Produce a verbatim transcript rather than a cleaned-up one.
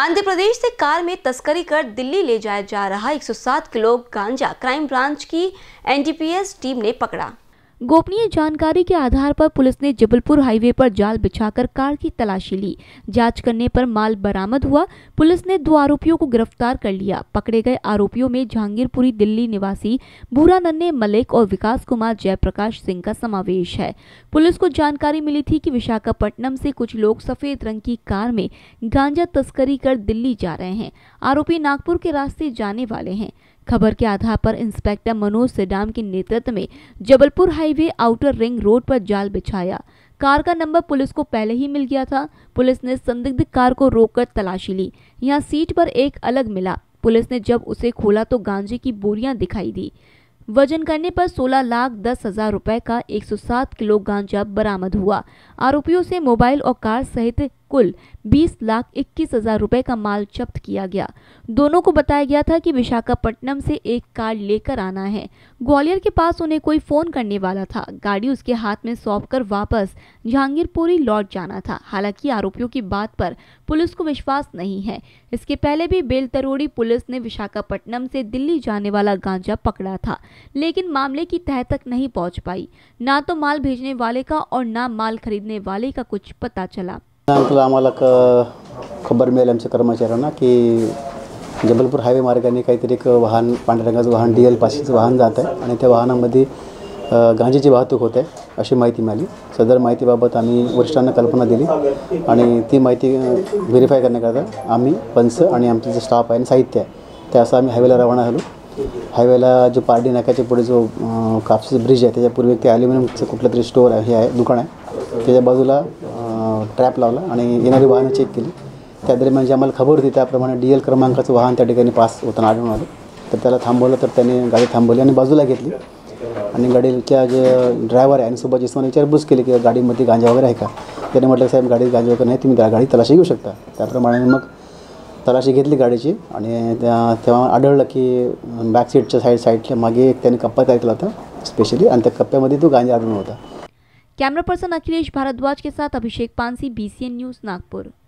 आंध्र प्रदेश से कार में तस्करी कर दिल्ली ले जाया जा रहा एक सौ सात किलो गांजा क्राइम ब्रांच की N D P S team ने पकड़ा। गोपनीय जानकारी के आधार पर पुलिस ने जबलपुर हाईवे पर जाल बिछाकर कार की तलाशी ली। जांच करने पर माल बरामद हुआ। पुलिस ने दो आरोपियों को गिरफ्तार कर लिया। पकड़े गए आरोपियों में जहांगीरपुरी दिल्ली निवासी भूरा नन्हे मलिक और विकास कुमार जयप्रकाश सिंह का समावेश है। पुलिस को जानकारी मिली थी कि विशाखापट्टनम से कुछ लोग सफेद रंग की कार में गांजा तस्करी कर दिल्ली जा रहे हैं। आरोपी नागपुर के रास्ते जाने वाले हैं। खबर के आधार पर इंस्पेक्टर मनोज सिडाम के नेतृत्व में Jabalpur highway outer ring road पर जाल बिछाया। कार का नंबर पुलिस को पहले ही मिल गया था। पुलिस ने संदिग्ध कार को रोककर तलाशी ली। यहां सीट पर एक अलग मिला। पुलिस ने जब उसे खोला तो गांजे की बोरियां दिखाई दी। वजन करने पर सोलह लाख दस हजार रुपए का एक सौ सात किलो गांजा बरामद हुआ। आरोपियों से मोबाइल और कार सहित कुल बीस लाख इक्कीस हजार रुपए का माल जब्त किया गया। दोनों को बताया गया था कि विशाखापट्टनम से एक कार लेकर आना है। ग्वालियर के पास उन्हें कोई फोन करने वाला था। गाड़ी उसके हाथ में सौंपकर वापस जहांगीरपुरी लौट जाना था। हालांकि आरोपियों की बात पर पुलिस को विश्वास नहीं है। इसके पहले भी बेलतरोड़ी पुलिस ने विशाखापट्टनम से दिल्ली जाने वाला गांजा पकड़ा था, लेकिन मामले की तह तक नहीं पहुंच पाई। ना तो माल भेजने वाले का और ना माल खरीदने वाले का कुछ पता चला। आम्हाला खबर मिळाली आमच्या कर्मचाऱ्यांना की जबलपूर हायवे मार्गाने काहीतरी एक वाहन पांढऱ्या रंगाचं वाहन डी एल पाचशेचं वाहन जात आहे आणि त्या वाहनामध्ये गांजाची वाहतूक होते अशी माहिती मिळाली। सदर माहितीबाबत आम्ही वरिष्ठांना कल्पना दिली आणि ती माहिती व्हेरीफाय करण्याकरता आम्ही पंच आणि आमचं जे स्टाफ आहे आणि साहित्य आहे ते असं आम्ही हायवेला रवाना झालो। हायवेला जो पारडी नाक्याच्या पुढे जो कापसी ब्रिज आहे त्याच्या पूर्वी ते ॲल्युमिनियमचं कुठलं तरी स्टोअर आहे हे आहे दुकान आहे त्याच्या बाजूला ट्रॅप लावला आणि येणारी वाहनं चेक केली। त्या दरम्यान जी आम्हाला खबर होती त्याप्रमाणे डी एल क्रमांकाचं वाहन त्या ठिकाणी पास होताना आढळून आलं। तर त्याला थांबवलं तर त्याने गाडी थांबवली आणि बाजूला घेतली आणि गाडीच्या जे ड्रायव्हर आहे आणि सोबत जिसमाने विचारपूस केली की गाडीमध्ये गांजा वगैरे आहे का। त्याने म्हटलं साहेब गाडीत गांजा वगैरे नाही, तुम्ही त्या गाडी तलाशी घेऊ शकता। त्याप्रमाणे मग तलाशी घेतली गाडीची आणि त्या तेव्हा आढळलं की बॅक सीटच्या साईड साईडच्या मागे एक त्याने कप्पा तयार केला होता स्पेशली आणि त्या कप्प्यामध्ये तो गांजा आढळून होता। कैमरा पर्सन अखिलेश भारद्वाज के साथ Abhishek Pansi, B C N news, Nagpur.